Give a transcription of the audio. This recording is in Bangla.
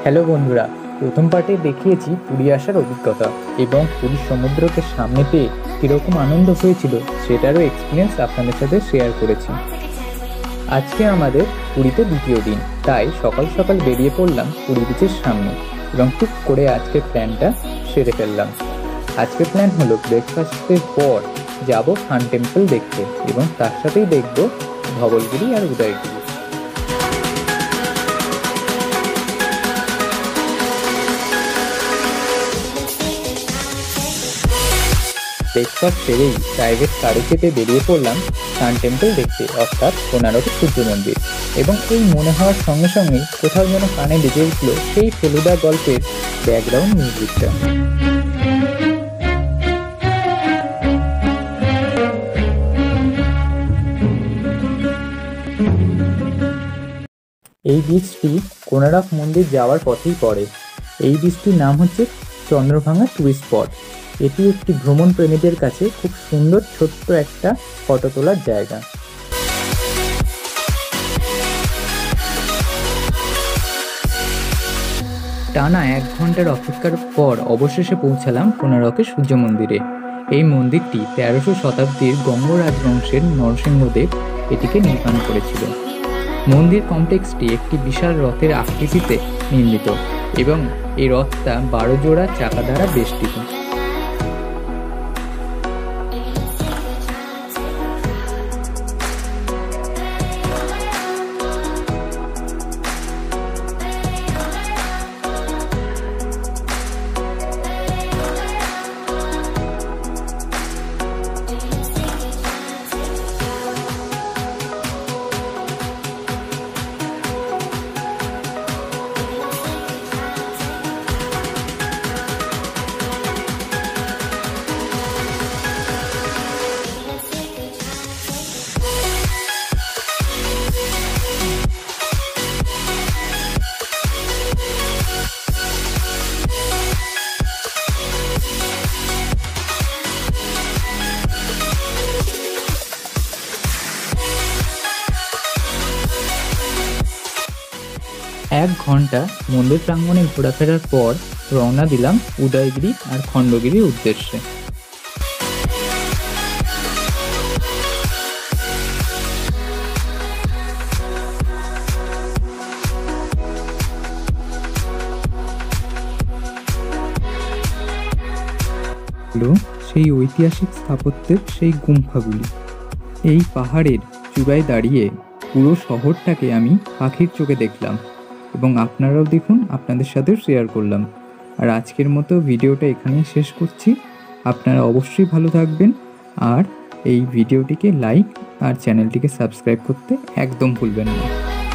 হ্যালো বন্ধুরা, প্রথম পার্টে দেখিয়েছি পুরী আসার অভিজ্ঞতা এবং পুরীর সমুদ্রকে সামনে পেয়ে কীরকম আনন্দ হয়েছিল সেটারও এক্সপিরিয়েন্স আপনাদের সাথে শেয়ার করেছি। আজকে আমাদের পুরীতে দ্বিতীয় দিন, তাই সকাল সকাল বেরিয়ে পড়লাম পুরী বিচের সামনে এবং টুক করে আজকের প্ল্যানটা সেরে ফেললাম। আজকের প্ল্যান হলো ব্রেকফাস্টের পর যাব সান টেম্পল দেখতে এবং তার সাথেই দেখব ধবলগিরি আর উদয়গিরি। ব্রেকফাস্ট সেরেই প্রাইভেট গাড়ি চেপে বেরিয়ে পড়লাম সান টেম্পল দেখতে, অর্থাৎ কোণারকের সূর্য মন্দির। এবং এই মনে হওয়ার সঙ্গে সঙ্গেই কোথাও যেন কানে বেজে উঠল সেই ফেলুদা গল্পের ব্যাকগ্রাউন্ড মিউজিকটা। এই বীচটি কোণারক মন্দির যাওয়ার পথেই পড়ে। এই বীচটির নাম হচ্ছে চন্দ্রভাঙা টুরিস্ট স্পট। এটি একটি ভ্রমণ প্রেমীদের কাছে খুব সুন্দর ছোট্ট একটা ফটো তোলার জায়গা। টানা 1 ঘন্টার অপেক্ষার পর অবশেষে পৌঁছালাম কোণারকের সূর্য মন্দিরে। এই মন্দিরটি 1300 শতাব্দীর গঙ্গ রাজবংশের নরসিংহদেব এটিকে নির্মাণ করেছিল। মন্দির কমপ্লেক্সটি একটি বিশাল রথের আকৃতিতে নির্মিত এবং এই রথটা 12 জোড়া চাকা দ্বারা বেষ্টিত। এক ঘন্টা মন্দির প্রাঙ্গণে ঘোরাফেরার পর রওনা দিলাম উদয়গিরি আর খণ্ডগিরির উদ্দেশ্যে। সেই ঐতিহাসিক স্থাপত্যের সেই গুম্ফাগুলি। এই পাহাড়ের চূড়ায় দাঁড়িয়ে পুরো শহরটাকে আমি পাখির চোখে দেখলাম এবং আপনারাও দেখুন, আপনাদের সাথেও শেয়ার করলাম। আর আজকের মতো ভিডিওটা এখানেই শেষ করছি। আপনারা অবশ্যই ভালো থাকবেন আর এই ভিডিওটিকে লাইক আর চ্যানেলটিকে সাবস্ক্রাইব করতে একদম ভুলবেন না।